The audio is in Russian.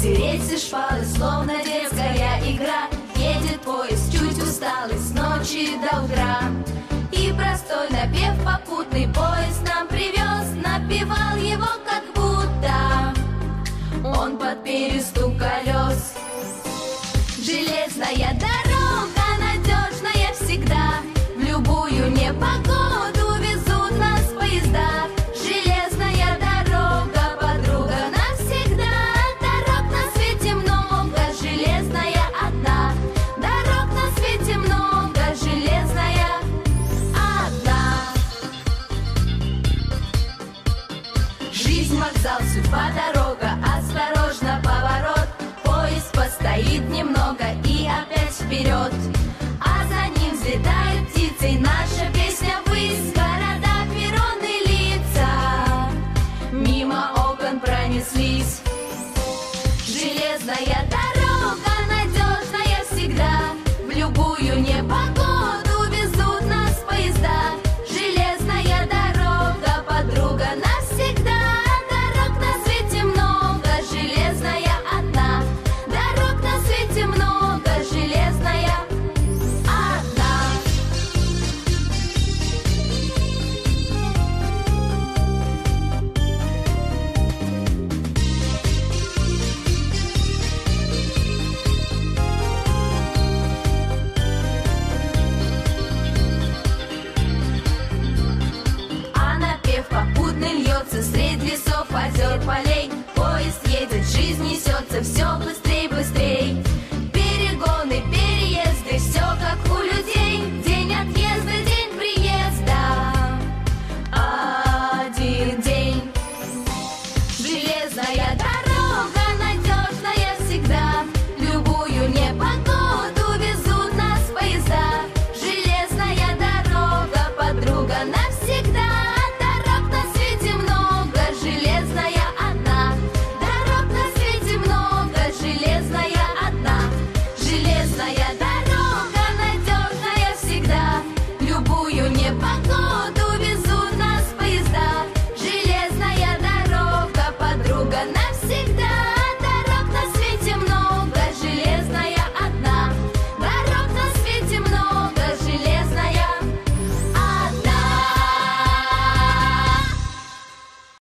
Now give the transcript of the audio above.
Эти рельсы, шпалы, словно детская игра. Едет поезд, чуть усталый, с ночи до утра. И простой напев попутный поезд нам привез. Напевал его как будто он под перестук колес. Железная дорога, надежная всегда, в любую непогоду везут нас поезда. Железная дорога, подруга навсегда. Дорог на свете много, железная одна. Дорог на свете много, железная одна. Жизнь, вокзал, судьба, дорога, осторожно, поворот. Поезд постоит немного и опять вперед. А за ним взлетают птицы, наша песня ввысь. Города, перроны, лица мимо окон пронеслись. Железная дорога, надежная всегда, в любую непогоду везут нас поезда. Железная дорога, подруга навсегда. Дорог на свете много, железная одна. Дорог на свете много, железная одна. А напев попутный льется средь лесов, озер, полей. Поезд едет, жизнь несется, все